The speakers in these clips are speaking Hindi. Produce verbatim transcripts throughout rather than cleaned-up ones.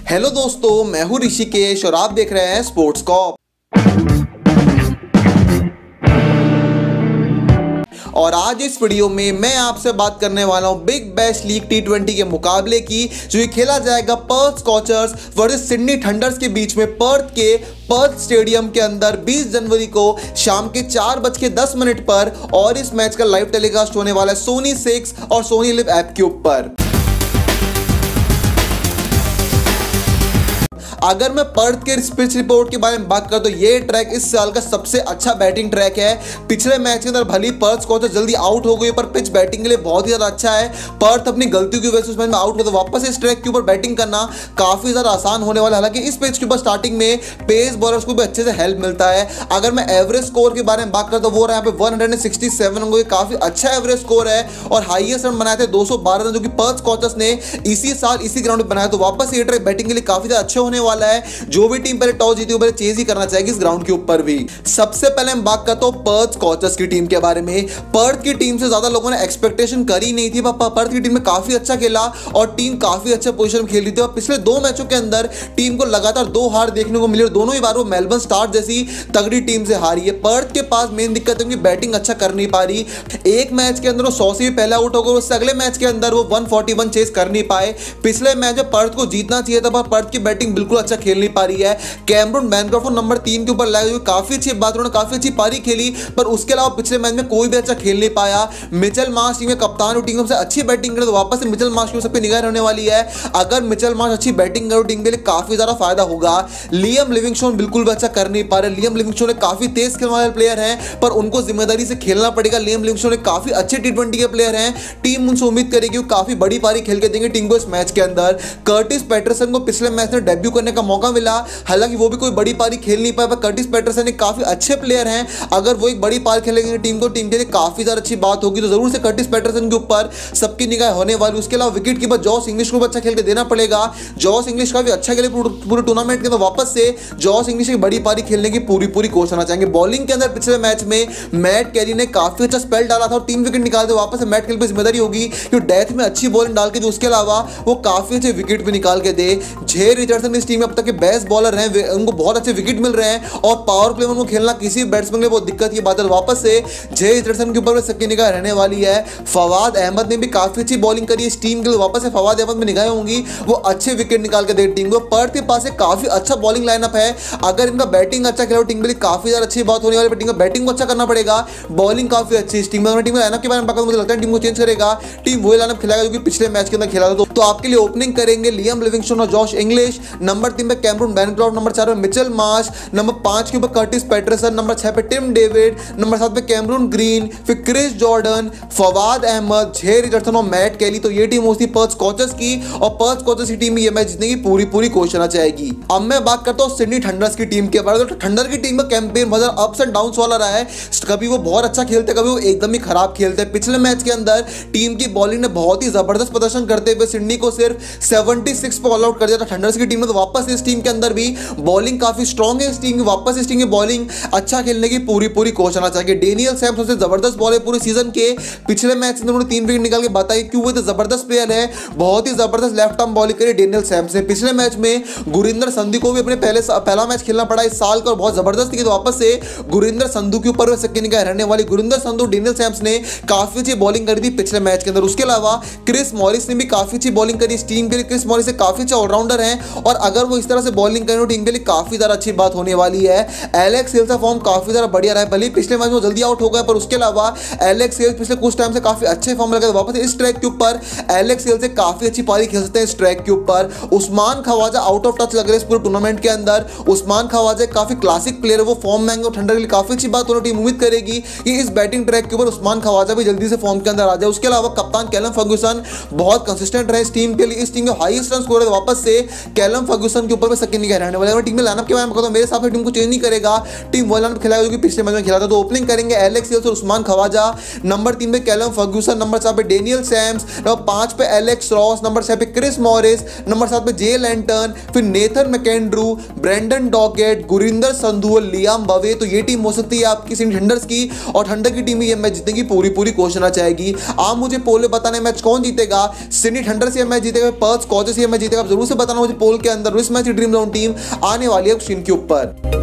हेलो दोस्तों, मैं हूं ऋषिकेश और आप देख रहे हैं स्पोर्ट्स कॉप। और आज इस वीडियो में मैं आपसे बात करने वाला हूं big bash league T twenty के मुकाबले की, जो ये खेला जाएगा Perth Scorchers versus Sydney Thunders के बीच में पर्थ के पर्थ स्टेडियम के अंदर बीस जनवरी को शाम के चार बज के दस मिनट पर। और इस मैच का लाइव टेलीकास्ट होने वाला है सोनी सिक्स और सोनी लिव ऐप के ऊपर। अगर मैं पर्थ के पिच रिपोर्ट के बारे में बात करूं तो ये ट्रैक इस साल का सबसे अच्छा बैटिंग ट्रैक है। पिछले मैच के अंदर भली पर्थ स्कॉचर्स जल्दी आउट हो गई, पर पिच बैटिंग के लिए बहुत ही ज्यादा अच्छा है। पर्थ अपनी गलतियों की वजह से उस मैच में आउट हुआ, तो वापस इस ट्रैक के ऊपर बैटिंग करना काफी ज्यादा आसान होने वाला है। हालांकि इस पिच के ऊपर स्टार्टिंग में पेस बॉलर्स को भी अच्छे से हेल्प मिलता है। अगर मैं एवरेज स्कोर के बारे में बात करूं तो वो रहा है यहाँ पे एक सौ सड़सठ, काफी अच्छा एवरेज स्कोर है। और हाईएस्ट रन बनाए थे दो सौ बारह रन, जो कि पर्थ स्कॉचर्स ने इसी साल इसी ग्राउंड पे बनाया। तो वापस ये ट्रैक बैटिंग के लिए काफी ज्यादा अच्छा होने वाला है। जो भी टीम पहले टॉस जीती पहले चेज ही करना चाहेगी इस ग्राउंड के ऊपर भी। सबसे पहले हम बात करते हैं पर्थ स्कॉचर्स की टीम के बारे में। पर्थ की टीम से ज्यादा लोगों ने एक्सपेक्टेशन करी नहीं थी, पर पर्थ की टीम ने काफी अच्छा खेला और टीम काफी अच्छे पोजीशन में खेल रही थी। और पिछले दो मैचों के अंदर टीम को लगातार दो हार देखने को मिली और दोनों ही बार वो मेलबर्न स्टार्स जैसी तगड़ी टीम से हारी है। पर्थ के पास मेन दिक्कत है कि बैटिंग अच्छा कर नहीं पा रही। एक मैच के अंदर वो सौ से भी पहले आउट हो गए, उससे अगले मैच के अंदर वो एक सौ इकतालीस चेस कर नहीं पाए। पिछले मैच में पर्थ को जीतना चाहिए था, पर पर्थ की बैटिंग बिल्कुल अच्छा खेल नहीं पा रही है। कैमरून बैनक्रॉफ्ट नंबर तीन के ऊपर लाया, जो काफी अच्छी बात, उन्होंने काफी अच्छी पारी खेली, पर उसके अलावा पिछले मैच में कोई भी अच्छा खेल नहीं पाया। मिचेल मार्श टीम के कप्तान, टीम सबसे अच्छी बैटिंग करे, तो वापस से मिचेल मार्श की सबकी निगाह रहने वाली है। अगर मिचेल मार्श अच्छी बैटिंग करे टीम के लिए काफी ज्यादा फायदा होगा। लियम लिविंगस्टोन बिल्कुल भी अच्छा कर नहीं पा रहे। लियम लिविंगस्टोन काफी तेज खेलने वाले प्लेयर हैं, पर उनको जिम्मेदारी से खेलना पड़ेगा। लियम लिविंगस्टोन काफी अच्छे टी ट्वेंटी के प्लेयर हैं। टीम उनसे उम्मीद करेगी वो काफी बड़ी पारी खेल के देंगे टीम को इस मैच के अंदर। कर्टिस पैटरसन को पिछले मैच में डेब्यू करने का मौका मिला, हालांकि वो भी कोई बड़ी पारी खेल नहीं पाया, पर कर्टिस पैटरसन एक काफी अच्छे प्लेयर हैं। अगर वो एक बड़ी पारी खेलेंगे टीम को टीम के लिए काफी ज्यादा अच्छी बात होगी। तो जरूर से कर्टिस पैटरसन के ऊपर सबकी निगाह होने वाली। उसके अलावा विकेट कीपर जॉस इंग्लिश को अच्छा खेल के देना पड़ेगा। जॉस इंग्लिश का भी अच्छा खेले पूरे टूर्नामेंट के, तो वापस से जॉस इंग्लिश की बड़ी पारी खेलने की पूरी पूरी कोशिश करना चाहेंगे। बॉलिंग के अंदर पिछले मैच में मैट कैरी ने काफी अच्छा स्पेल डाला था और तीन विकेट निकाले थे। वापस से मैट कैरी पर जिम्मेदारी होगी कि डेथ में अच्छी बॉलिंग डाल के जो उसके अलावा वो काफी अच्छे विकेट भी निकाल के दे। जे रिचर्डसन इस टीम में अब तक के बेस्ट बॉलर हैं, उनको बहुत अच्छे विकेट मिल रहे हैं और पावर प्ले में खेलना किसी बैट्समैन के लिए बहुत दिक्कत की बात है। वापस से जे रिचर्डसन के ऊपर सबकी निगाह रहने वाली है। फवाद अहमद ने भी काफी अच्छी बॉलिंग करी इस टीम के लिए, वापस से फवाद अहमद में निगाहें होंगी, वो अच्छे विकेट निकाल के दे टीम को। पर्थ के पास एक काफी अच्छा बॉलिंग लाइनअप है। अगर इनका बैटिंग अच्छा खेला टीम के लिए काफी ज्यादा अच्छी बात होने वाली है। टीम का बैटिंग को अच्छा करना पड़ेगा, बॉलिंग काफी अच्छी इस टीम में। टीम लाइनअप के बारे में बात मुझे लगता है टीम को चेंज करेगा, टीम वही लाइनअप खिलाएगा जो कि पिछले मैच के अंदर खेला था। तो आपके लिए ओपनिंग करेंगे लियम लिविंगस्टोन और जॉश इंग्लिश। नंबर तीन पे कैमरून बैनक्रॉफ्ट, नंबर चार पे मिचेल मार्श, नंबर पांच के ऊपर कर्टिस पैटरसन, नंबर छह पे टिम डेविड, नंबर सात पे कैमरून ग्रीन, फिर Chris Jordan, Fawad Ahmed, Jhye Richardson और मैट कैली। तो ये टीम होती पर्थ स्कॉचर्स की और पर्थ स्कॉचर्स की टीम में ये मैच जीतने की पूरी पूरी कोशिश करना चाहेगी। अब मैं बात करता हूं सिडनी थंडर्स की टीम के बारे में। तो थंडर की टीम का कैंपेन बहुत अप्स एंड डाउन्स वाला रहा है। कभी वो बहुत अच्छा खेलते, कभी वो एकदम ही खराब खेलते। पिछले मैच के अंदर टीम की बॉलिंग ने बहुत ही जबरदस्त प्रदर्शन करते हुए सिडनी को सिर्फ छिहत्तर पर ऑल आउट कर दिया था थंडर्स की टीम ने। तो वापस इस टीम के अंदर भी बॉलिंग काफी स्ट्रांग है इस टीम की, वापस इस टीम की बॉलिंग अच्छा खेलने की पूरी पूरी कोशिश करना चाहिए। डेनियल सैम्स सबसे जबरदस्त बॉलर पूरे सीजन के। पिछले मैच में उन्होंने तीन विकेट निकाल के बताई क्यों वो तो जबरदस्त प्लेयर है। बहुत ही जबरदस्त लेफ्ट आर्म बॉलिंग करी डेनियल सैम्स ने। पिछले मैच में गुरिंदर संधू को भी अपने पहले पहला मैच खेलना पड़ा इस साल का और बहुत जबरदस्त की। तो वापस से गुरिंदर संधू के ऊपर सबकी निगाह रहने वाली। गुरिंदर संधू, डेनियल सैम्स ने काफी अच्छी बॉलिंग करी थी पिछले मैच के अंदर। उसके अलावा क्रिस मॉरिस ने भी काफी अच्छी बॉलिंग करी इस टीम के लिए। क्रिस मॉरिस काफी अच्छा ऑलराउंडर है और अगर वो इस तरह से बॉलिंग करें तो टीम के लिए काफी ज्यादा अच्छी बात होने वाली है। एलेक्स हेल्स का फॉर्म काफी ज्यादा बढ़िया रहा है, भले पिछले मैच में जल्दी आउट हो गया, पर उसके अलावा एलेक्स हेल्स पिछले कुछ टाइम से काफी अच्छे फॉर्म लगे। वापस इस ट्रैक के ऊपर एलेक्स हेल्स से काफी अच्छी पारी खेल सकते हैं इस ट्रैक के ऊपर। Usman Khawaja out of touch लग रहे हैं इस पूरे टूर्नामेंट के अंदर। उस्मान ख्वाजा काफी क्लासिक प्लेयर है, वो फॉर्म में आएंगे। ठंडर के लिए काफी अच्छी बात होनी। टीम उम्मीद करेगी कि इस बैटिंग ट्रैक के ऊपर उस्मान ख्वाजा भी जल्दी से फॉर्म के अंदर आ जाए। उसके अलावा कप्तान कैलम फर्ग्यूसन बहुत कंसिस्टेंट रहे इस टीम के लिए। इस टीम के हाईएस्ट रन स्कोर है वापस से कैलम फर्ग्यूसन फर्ग्यूसन के ऊपर मैं सेकंड नहीं रहने वाला। टीम में लाइनअप के बारे में बताऊं, मेरे हिसाब से टीम को चेंज नहीं करेगा, टीम वो लाइनअप खिलाएगा जो कि पिछले मैच में खेला था। तो ओपनिंग करेंगे एलेक्स हेल्स और उस्मान खवाजा, नंबर तीन पे कैलम फर्ग्यूसन, नंबर चार पे डेनियल सैम्स, नंबर पांच पे एलेक्स रॉस, नंबर छह पे क्रिस मॉरिस, नंबर सात पे जे लैंटन, फिर Nathan McAndrew, Brendan Doggett, Gurinder Sandhu, Liam बवे। तो ये टीम हो सकती है आपकी सिडनी थंडर्स की, और थंडर की टीम ये मैच जीतेगी, पूरी पूरी कोशिश होना चाहेगी। आप मुझे पोल में बताना मैच कौन जीतेगा, सिडनी थंडर्स ये मैच जीतेगा, पर्थ स्कॉचर्स ये मैच जीतेगा, आप जरूर से बताना मुझे पोल के अंदर। इस मैच की ड्रीम जोन टीम आने वाली है स्क्रीन के ऊपर।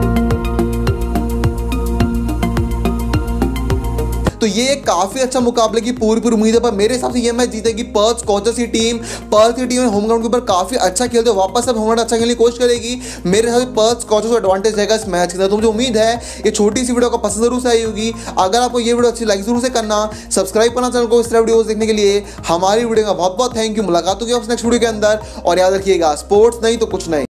तो ये काफी अच्छा मुकाबले की पूरी पूरी उम्मीद है, पर मेरे हिसाब से ये मैच जीतेगी पर्थ स्कॉचर्स की टीम। पर्थ की टीम होम ग्राउंड के ऊपर काफी अच्छा खेलते हैं, वापस अब होम ग्राउंड अच्छा खेलने की कोशिश करेगी। मेरे हिसाब से पर्थ स्कॉचर्स को एडवांटेज रहेगा इस मैच के अंदर। तो मुझे उम्मीद है ये छोटी सी वीडियो का पसंद जरूर से आई होगी। अगर आपको ये वीडियो अच्छी लगी जरूर से करना, सब्सक्राइब करना चैनल को इस तरह वीडियोस देखने के लिए। हमारी वीडियो का बहुत बहुत थैंक यू। मुलाकात होगी नेक्स्ट वीडियो के अंदर, और याद रखिएगा स्पोर्ट्स नहीं तो कुछ नहीं।